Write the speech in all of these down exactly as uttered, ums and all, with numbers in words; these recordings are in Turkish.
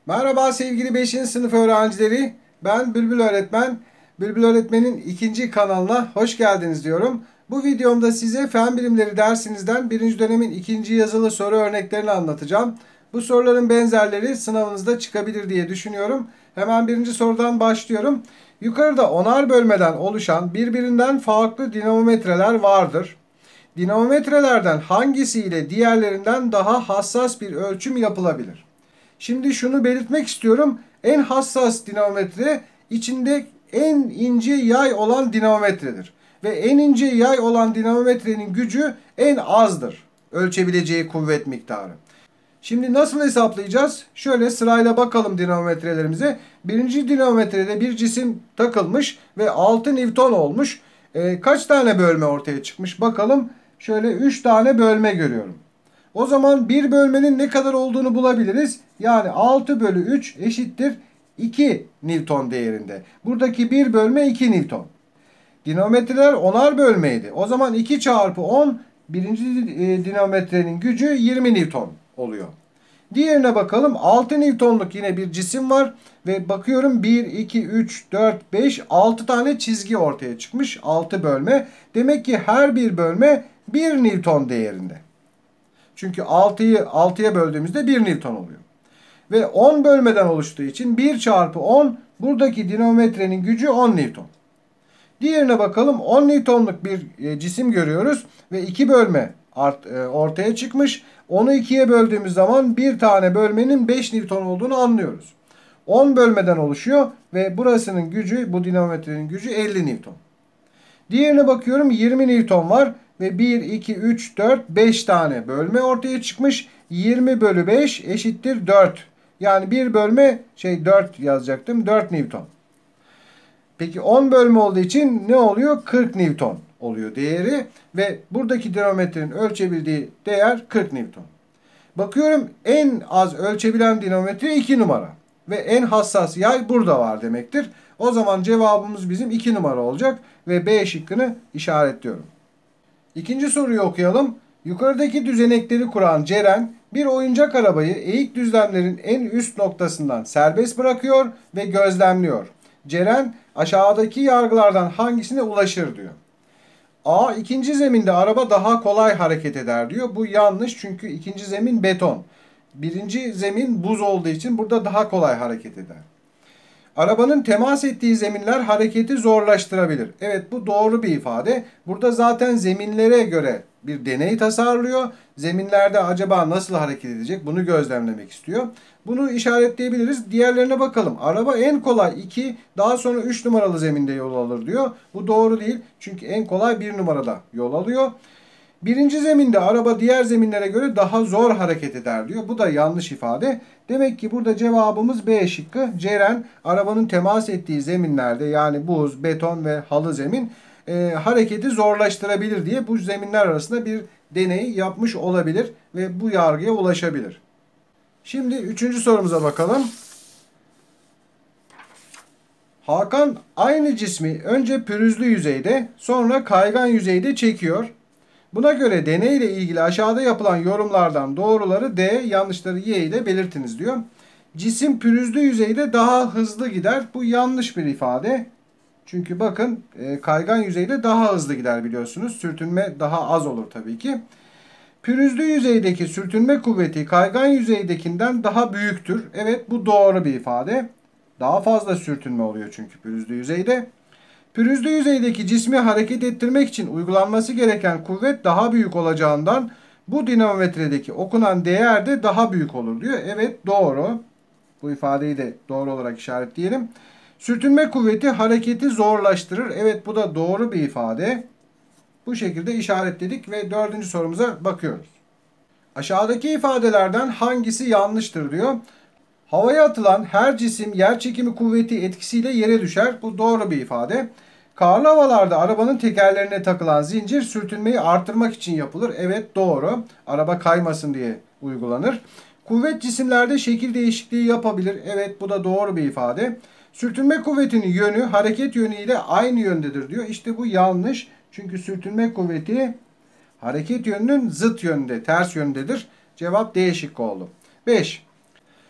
Merhaba sevgili beşinci sınıf öğrencileri. Ben Bülbül Öğretmen. Bülbül Öğretmen'in ikinci kanalına hoş geldiniz diyorum. Bu videomda size fen bilimleri dersinizden birinci dönemin ikinci yazılı soru örneklerini anlatacağım. Bu soruların benzerleri sınavınızda çıkabilir diye düşünüyorum. Hemen birinci sorudan başlıyorum. Yukarıda onar bölmeden oluşan birbirinden farklı dinamometreler vardır. Dinamometrelerden hangisiyle diğerlerinden daha hassas bir ölçüm yapılabilir? Şimdi şunu belirtmek istiyorum. En hassas dinamometre içinde en ince yay olan dinamometredir. Ve en ince yay olan dinamometrenin gücü en azdır. Ölçebileceği kuvvet miktarı. Şimdi nasıl hesaplayacağız? Şöyle sırayla bakalım dinamometrelerimize. Birinci dinamometrede bir cisim takılmış ve altı Newton olmuş. E, kaç tane bölme ortaya çıkmış? Bakalım. Şöyle üç tane bölme görüyorum. O zaman bir bölmenin ne kadar olduğunu bulabiliriz. Yani altı bölü üç eşittir iki Newton değerinde. Buradaki bir bölme iki Newton. Dinamometreler onar bölmeydi. O zaman iki çarpı on birinci dinamometrenin gücü yirmi Newton oluyor. Diğerine bakalım. altı Newton'luk yine bir cisim var. Ve bakıyorum bir, iki, üç, dört, beş, altı tane çizgi ortaya çıkmış. altı bölme. Demek ki her bir bölme bir Newton değerinde. Çünkü altıyı altıya böldüğümüzde bir Newton oluyor. Ve on bölmeden oluştuğu için bir çarpı on buradaki dinamometrenin gücü on Newton. Diğerine bakalım. on Newton'luk bir cisim görüyoruz ve iki bölme ortaya çıkmış. onu ikiye böldüğümüz zaman bir tane bölmenin beş Newton olduğunu anlıyoruz. on bölmeden oluşuyor ve burasının gücü, bu dinamometrenin gücü elli Newton. Diğerine bakıyorum yirmi Newton var ve bir, iki, üç, dört, beş tane bölme ortaya çıkmış. yirmi bölü beş eşittir dört. Yani bir bölme şey dört yazacaktım. dört Newton. Peki on bölme olduğu için ne oluyor? kırk Newton oluyor değeri ve buradaki dinamometrenin ölçebildiği değer kırk Newton. Bakıyorum en az ölçebilen dinamometre iki numara ve en hassas yay burada var demektir. O zaman cevabımız bizim iki numara olacak ve B şıkkını işaretliyorum. İkinci soruyu okuyalım. Yukarıdaki düzenekleri kuran Ceren bir oyuncak arabayı eğik düzlemlerin en üst noktasından serbest bırakıyor ve gözlemliyor. Ceren aşağıdaki yargılardan hangisine ulaşır diyor. A. İkinci zeminde araba daha kolay hareket eder diyor. Bu yanlış çünkü ikinci zemin beton. Birinci zemin buz olduğu için burada daha kolay hareket eder. Arabanın temas ettiği zeminler hareketi zorlaştırabilir. Evet, bu doğru bir ifade. Burada zaten zeminlere göre bir deney tasarlıyor. Zeminlerde acaba nasıl hareket edecek bunu gözlemlemek istiyor. Bunu işaretleyebiliriz. Diğerlerine bakalım. Araba en kolay iki, daha sonra üç numaralı zeminde yol alır diyor. Bu doğru değil. Çünkü en kolay bir numarada yol alıyor. Birinci zeminde araba diğer zeminlere göre daha zor hareket eder diyor. Bu da yanlış ifade. Demek ki burada cevabımız B şıkkı. Ceren arabanın temas ettiği zeminlerde yani buz, beton ve halı zemin e, hareketi zorlaştırabilir diye bu zeminler arasında bir deney yapmış olabilir ve bu yargıya ulaşabilir. Şimdi üçüncü sorumuza bakalım. Hakan aynı cismi önce pürüzlü yüzeyde sonra kaygan yüzeyde çekiyor. Buna göre deney ile ilgili aşağıda yapılan yorumlardan doğruları D, yanlışları Y ile belirtiniz diyor. Cisim pürüzlü yüzeyde daha hızlı gider. Bu yanlış bir ifade. Çünkü bakın kaygan yüzeyde daha hızlı gider biliyorsunuz. Sürtünme daha az olur tabii ki. Pürüzlü yüzeydeki sürtünme kuvveti kaygan yüzeydekinden daha büyüktür. Evet, bu doğru bir ifade. Daha fazla sürtünme oluyor çünkü pürüzlü yüzeyde. Pürüzlü yüzeydeki cismi hareket ettirmek için uygulanması gereken kuvvet daha büyük olacağından bu dinamometredeki okunan değer de daha büyük olur diyor. Evet, doğru. Bu ifadeyi de doğru olarak işaretleyelim. Sürtünme kuvveti hareketi zorlaştırır. Evet, bu da doğru bir ifade. Bu şekilde işaretledik ve dördüncü sorumuza bakıyoruz. Aşağıdaki ifadelerden hangisi yanlıştır diyor. Havaya atılan her cisim yerçekimi kuvveti etkisiyle yere düşer. Bu doğru bir ifade. Karlı havalarda arabanın tekerlerine takılan zincir sürtünmeyi artırmak için yapılır. Evet, doğru. Araba kaymasın diye uygulanır. Kuvvet cisimlerde şekil değişikliği yapabilir. Evet, bu da doğru bir ifade. Sürtünme kuvvetinin yönü hareket yönü ile aynı yöndedir diyor. İşte bu yanlış. Çünkü sürtünme kuvveti hareket yönünün zıt yönünde, ters yöndedir. Cevap D şıkkı oldu. beş.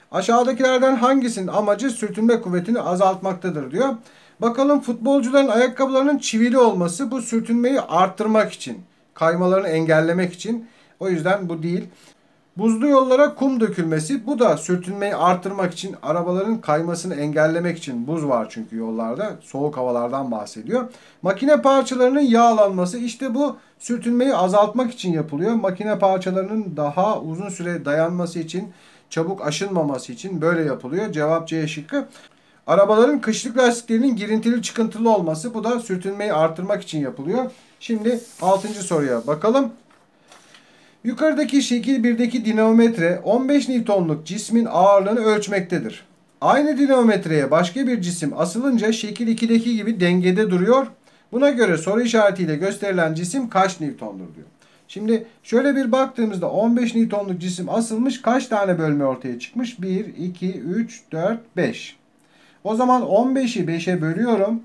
Aşağıdakilerden hangisinin amacı sürtünme kuvvetini azaltmaktadır diyor. Bakalım, futbolcuların ayakkabılarının çivili olması bu sürtünmeyi arttırmak için, kaymalarını engellemek için. O yüzden bu değil. Buzlu yollara kum dökülmesi, bu da sürtünmeyi arttırmak için, arabaların kaymasını engellemek için. Buz var çünkü yollarda, soğuk havalardan bahsediyor. Makine parçalarının yağlanması, işte bu sürtünmeyi azaltmak için yapılıyor. Makine parçalarının daha uzun süre dayanması için, çabuk aşınmaması için böyle yapılıyor. Cevap C şıkkı. Arabaların kışlık lastiklerinin girintili çıkıntılı olması, bu da sürtünmeyi arttırmak için yapılıyor. Şimdi altıncı soruya bakalım. Yukarıdaki şekil birdeki dinamometre on beş Newton'luk cismin ağırlığını ölçmektedir. Aynı dinamometreye başka bir cisim asılınca şekil ikideki gibi dengede duruyor. Buna göre soru işaretiyle gösterilen cisim kaç Newton'dur diyor. Şimdi şöyle bir baktığımızda on beş Newton'luk cisim asılmış, kaç tane bölme ortaya çıkmış? bir, iki, üç, dört, beş. O zaman on beşi beşe bölüyorum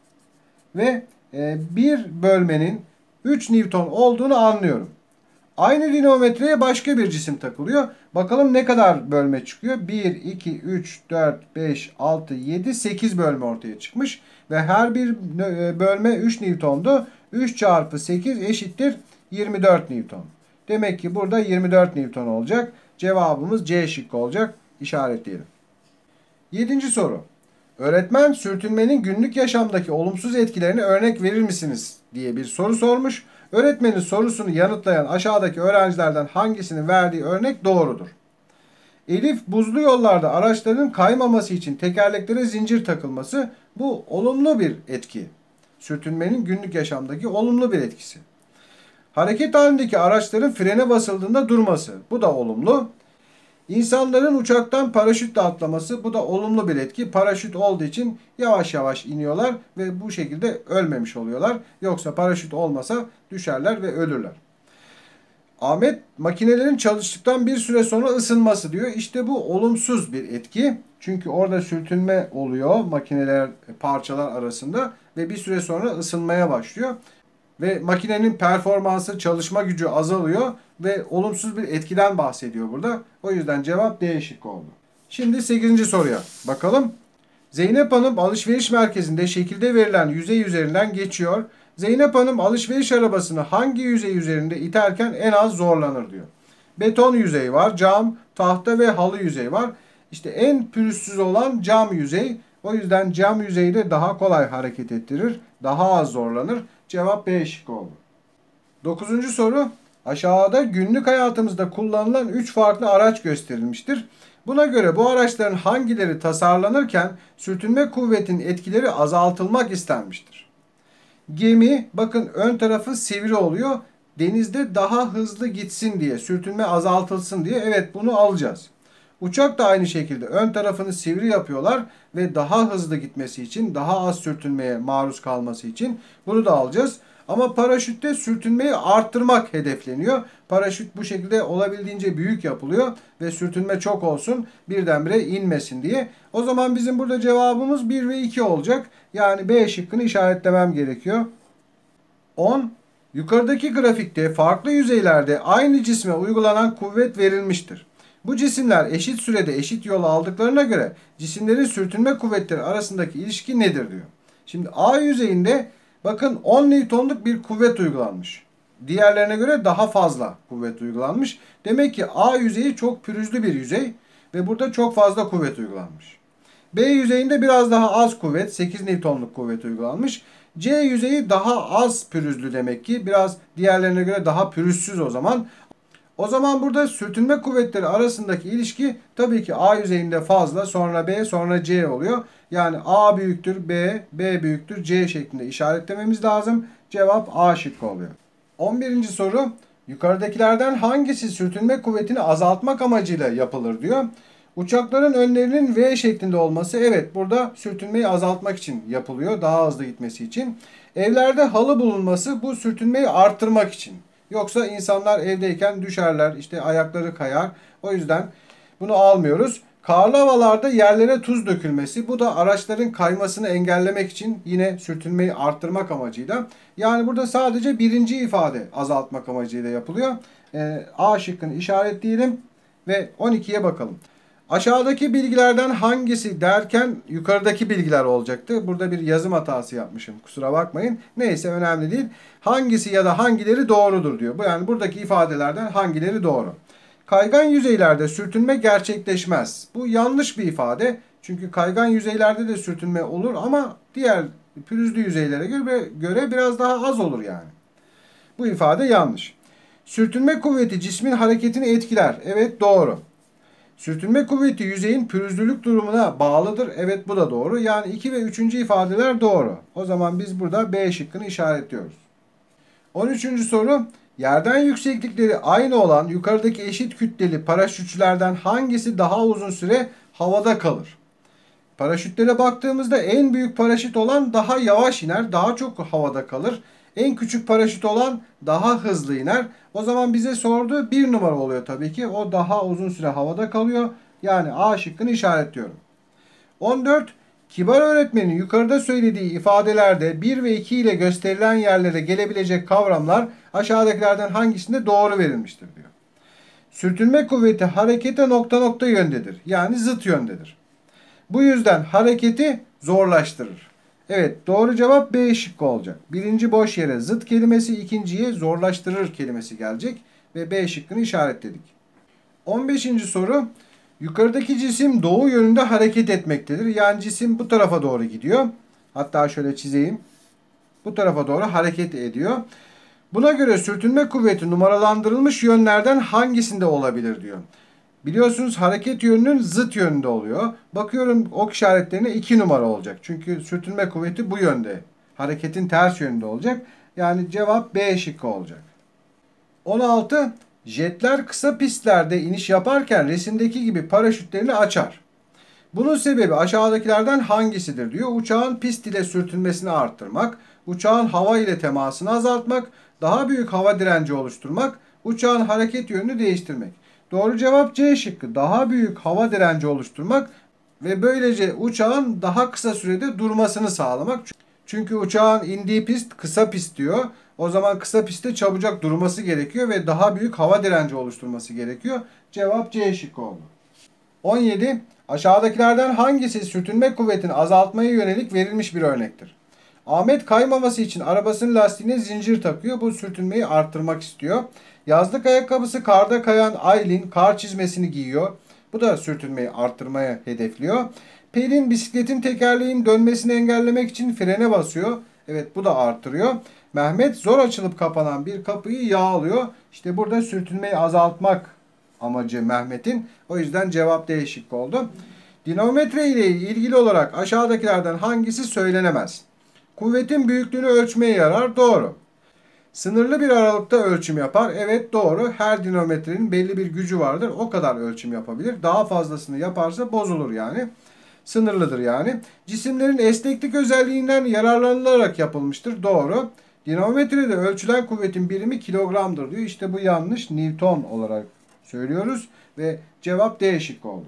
ve bir bölmenin üç Newton olduğunu anlıyorum. Aynı dinamometreye başka bir cisim takılıyor. Bakalım ne kadar bölme çıkıyor? bir, iki, üç, dört, beş, altı, yedi, sekiz bölme ortaya çıkmış. Ve her bir bölme üç Newton'du. üç çarpı sekiz eşittir yirmi dört Newton. Demek ki burada yirmi dört Newton olacak. Cevabımız C şıkkı olacak. İşaretleyelim. Yedinci soru. Öğretmen sürtünmenin günlük yaşamdaki olumsuz etkilerine örnek verir misiniz diye bir soru sormuş. Öğretmenin sorusunu yanıtlayan aşağıdaki öğrencilerden hangisinin verdiği örnek doğrudur? Elif, buzlu yollarda araçların kaymaması için tekerleklere zincir takılması, bu olumlu bir etki. Sürtünmenin günlük yaşamdaki olumlu bir etkisi. Hareket halindeki araçların frene basıldığında durması, bu da olumlu. İnsanların uçaktan paraşütle atlaması, bu da olumlu bir etki. Paraşüt olduğu için yavaş yavaş iniyorlar ve bu şekilde ölmemiş oluyorlar. Yoksa paraşüt olmasa düşerler ve ölürler. Ahmet, makinelerin çalıştıktan bir süre sonra ısınması diyor. İşte bu olumsuz bir etki. Çünkü orada sürtünme oluyor makineler, parçalar arasında ve bir süre sonra ısınmaya başlıyor. Ve makinenin performansı, çalışma gücü azalıyor ve olumsuz bir etkiden bahsediyor burada. O yüzden cevap D şıkkı oldu. Şimdi sekizinci soruya bakalım. Zeynep Hanım alışveriş merkezinde şekilde verilen yüzey üzerinden geçiyor. Zeynep Hanım alışveriş arabasını hangi yüzey üzerinde iterken en az zorlanır diyor. Beton yüzey var, cam, tahta ve halı yüzey var. İşte en pürüzsüz olan cam yüzey. O yüzden cam yüzeyi de daha kolay hareket ettirir, daha az zorlanır. Cevap B şıkkı oldu. Dokuzuncu soru. Aşağıda günlük hayatımızda kullanılan üç farklı araç gösterilmiştir. Buna göre bu araçların hangileri tasarlanırken sürtünme kuvvetinin etkileri azaltılmak istenmiştir? Gemi, bakın ön tarafı sivri oluyor. Denizde daha hızlı gitsin diye, sürtünme azaltılsın diye, evet bunu alacağız. Uçak da aynı şekilde ön tarafını sivri yapıyorlar ve daha hızlı gitmesi için, daha az sürtünmeye maruz kalması için bunu da alacağız. Ama paraşütte sürtünmeyi arttırmak hedefleniyor. Paraşüt bu şekilde olabildiğince büyük yapılıyor ve sürtünme çok olsun, birdenbire inmesin diye. O zaman bizim burada cevabımız bir ve iki olacak. Yani B şıkkını işaretlemem gerekiyor. on. Yukarıdaki grafikte farklı yüzeylerde aynı cisme uygulanan kuvvet verilmiştir. Bu cisimler eşit sürede eşit yol aldıklarına göre cisimlerin sürtünme kuvvetleri arasındaki ilişki nedir diyor. Şimdi A yüzeyinde bakın on Newton'luk bir kuvvet uygulanmış. Diğerlerine göre daha fazla kuvvet uygulanmış. Demek ki A yüzeyi çok pürüzlü bir yüzey ve burada çok fazla kuvvet uygulanmış. B yüzeyinde biraz daha az kuvvet, sekiz Newton'luk kuvvet uygulanmış. C yüzeyi daha az pürüzlü demek ki, biraz diğerlerine göre daha pürüzsüz o zaman. O zaman burada sürtünme kuvvetleri arasındaki ilişki tabii ki A yüzeyinde fazla, sonra B, sonra C oluyor. Yani A büyüktür B, B büyüktür C şeklinde işaretlememiz lazım. Cevap A şıkkı oluyor. on birinci soru. Yukarıdakilerden hangisi sürtünme kuvvetini azaltmak amacıyla yapılır diyor. Uçakların önlerinin V şeklinde olması, evet burada sürtünmeyi azaltmak için yapılıyor. Daha hızlı gitmesi için. Evlerde halı bulunması, bu sürtünmeyi arttırmak için. Yoksa insanlar evdeyken düşerler, işte ayakları kayar. O yüzden bunu almıyoruz. Karlı havalarda yerlere tuz dökülmesi, bu da araçların kaymasını engellemek için, yine sürtünmeyi arttırmak amacıyla. Yani burada sadece birinci ifade azaltmak amacıyla yapılıyor. Ee, A şıkkını işaretleyelim ve on ikiye bakalım. Aşağıdaki bilgilerden hangisi derken yukarıdaki bilgiler olacaktı. Burada bir yazım hatası yapmışım. Kusura bakmayın. Neyse, önemli değil. Hangisi ya da hangileri doğrudur diyor. Bu yani buradaki ifadelerden hangileri doğru? Kaygan yüzeylerde sürtünme gerçekleşmez. Bu yanlış bir ifade. Çünkü kaygan yüzeylerde de sürtünme olur ama diğer pürüzlü yüzeylere göre, göre biraz daha az olur yani. Bu ifade yanlış. Sürtünme kuvveti cismin hareketini etkiler. Evet, doğru. Sürtünme kuvveti yüzeyin pürüzlülük durumuna bağlıdır. Evet, bu da doğru. Yani iki ve üçüncü ifadeler doğru. O zaman biz burada B şıkkını işaretliyoruz. on üçüncü soru. Yerden yükseklikleri aynı olan yukarıdaki eşit kütleli paraşütçülerden hangisi daha uzun süre havada kalır? Paraşütlere baktığımızda en büyük paraşüt olan daha yavaş iner, daha çok havada kalır. En küçük paraşüt olan daha hızlı iner. O zaman bize sorduğu bir numara oluyor tabii ki. O daha uzun süre havada kalıyor. Yani A şıkkını işaretliyorum. on dört. Kibar öğretmenin yukarıda söylediği ifadelerde bir ve iki ile gösterilen yerlere gelebilecek kavramlar aşağıdakilerden hangisinde doğru verilmiştir diyor. Sürtünme kuvveti harekete nokta nokta yöndedir. Yani zıt yöndedir. Bu yüzden hareketi zorlaştırır. Evet, doğru cevap B şıkkı olacak. Birinci boş yere zıt kelimesi, ikinciye zorlaştırır kelimesi gelecek ve B şıkkını işaretledik. on beşinci soru. Yukarıdaki cisim doğu yönünde hareket etmektedir. Yani cisim bu tarafa doğru gidiyor. Hatta şöyle çizeyim. Bu tarafa doğru hareket ediyor. Buna göre sürtünme kuvveti numaralandırılmış yönlerden hangisinde olabilir diyor. Biliyorsunuz hareket yönünün zıt yönünde oluyor. Bakıyorum ok işaretlerine iki numara olacak. Çünkü sürtünme kuvveti bu yönde. Hareketin ters yönünde olacak. Yani cevap B şıkkı olacak. on altı. Jetler kısa pistlerde iniş yaparken resimdeki gibi paraşütlerini açar. Bunun sebebi aşağıdakilerden hangisidir diyor. Uçağın pist ile sürtünmesini arttırmak, uçağın hava ile temasını azaltmak, daha büyük hava direnci oluşturmak, uçağın hareket yönünü değiştirmek. Doğru cevap C şıkkı. Daha büyük hava direnci oluşturmak ve böylece uçağın daha kısa sürede durmasını sağlamak. Çünkü uçağın indiği pist kısa pist diyor. O zaman kısa pistte çabucak durması gerekiyor ve daha büyük hava direnci oluşturması gerekiyor. Cevap C şıkkı oldu. on yedi. Aşağıdakilerden hangisi sürtünme kuvvetini azaltmaya yönelik verilmiş bir örnektir? Ahmet kaymaması için arabasının lastiğine zincir takıyor. Bu sürtünmeyi arttırmak istiyor. Yazlık ayakkabısı karda kayan Aylin kar çizmesini giyiyor. Bu da sürtünmeyi arttırmaya hedefliyor. Pelin bisikletin tekerleğin dönmesini engellemek için frene basıyor. Evet, bu da arttırıyor. Mehmet zor açılıp kapanan bir kapıyı yağlıyor. İşte burada sürtünmeyi azaltmak amacı Mehmet'in. O yüzden cevap D şıkkı oldu. Dinamometre ile ilgili olarak aşağıdakilerden hangisi söylenemez? Kuvvetin büyüklüğünü ölçmeye yarar. Doğru. Sınırlı bir aralıkta ölçüm yapar. Evet, doğru. Her dinamometrenin belli bir gücü vardır. O kadar ölçüm yapabilir. Daha fazlasını yaparsa bozulur yani. Sınırlıdır yani. Cisimlerin esneklik özelliğinden yararlanılarak yapılmıştır. Doğru. Dinamometrede ölçülen kuvvetin birimi kilogramdır diyor. İşte bu yanlış. Newton olarak söylüyoruz ve cevap D şıkkı oldu.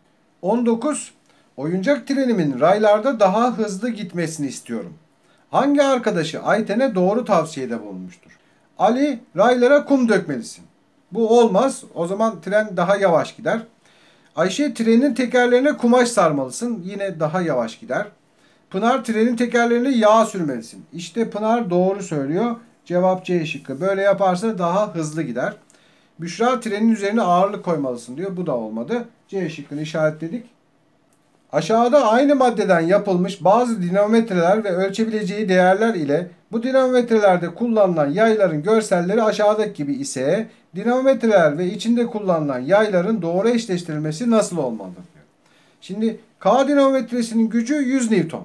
on dokuz. Oyuncak trenimin raylarda daha hızlı gitmesini istiyorum. Hangi arkadaşı Ayten'e doğru tavsiyede bulunmuştur? Ali, raylara kum dökmelisin. Bu olmaz. O zaman tren daha yavaş gider. Ayşe, trenin tekerlerine kumaş sarmalısın. Yine daha yavaş gider. Pınar, trenin tekerlerine yağ sürmelisin. İşte Pınar doğru söylüyor. Cevap C şıkkı. Böyle yaparsa daha hızlı gider. Büşra, trenin üzerine ağırlık koymalısın diyor. Bu da olmadı. C şıkkını işaretledik. Aşağıda aynı maddeden yapılmış bazı dinamometreler ve ölçebileceği değerler ile bu dinamometrelerde kullanılan yayların görselleri aşağıdaki gibi ise dinamometreler ve içinde kullanılan yayların doğru eşleştirilmesi nasıl olmalıdır diyor. Şimdi K dinamometresinin gücü yüz Newton.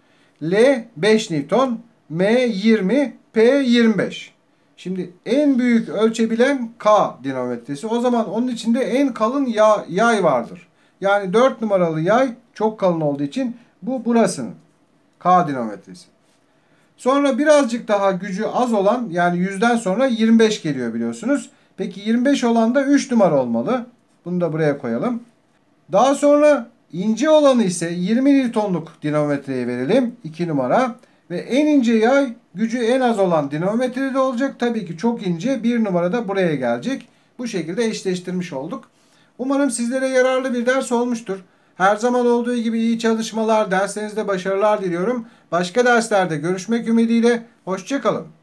L beş Newton, M yirmi, P yirmi beş. Şimdi en büyük ölçebilen K dinamometresi. O zaman onun içinde en kalın yay vardır. Yani dört numaralı yay çok kalın olduğu için bu burasının K dinamometresi. Sonra birazcık daha gücü az olan, yani yüzden sonra yirmi beş geliyor biliyorsunuz. Peki yirmi beş olan da üç numara olmalı. Bunu da buraya koyalım. Daha sonra ince olanı ise yirmi Newton'luk dinamometreye verelim. iki numara. Ve en ince yay gücü en az olan dinamometrede olacak. Tabii ki çok ince bir numarada buraya gelecek. Bu şekilde eşleştirmiş olduk. Umarım sizlere yararlı bir ders olmuştur. Her zaman olduğu gibi iyi çalışmalar, derslerinizde başarılar diliyorum. Başka derslerde görüşmek ümidiyle, hoşça kalın.